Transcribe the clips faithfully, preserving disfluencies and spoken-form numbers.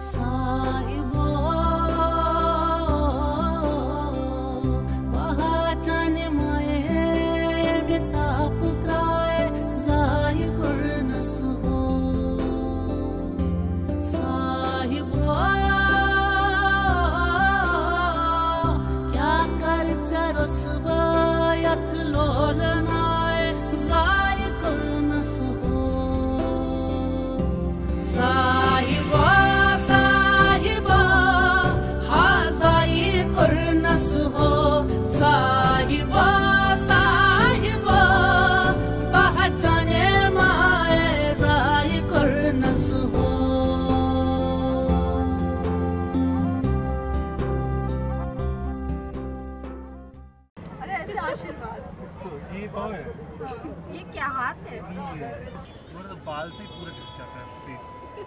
ये क्या हाथ है? तो बाल से पूरा ढक जाता है face.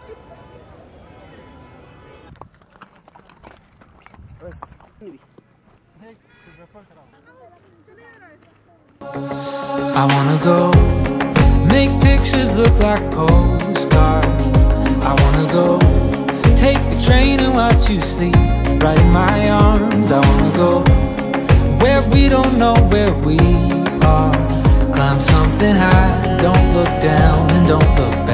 I wanna go make pictures look like postcards. I wanna go take a train and watch you sleep right in my arms. I wanna go where we don't know where we are. Climb something high, don't look down and don't look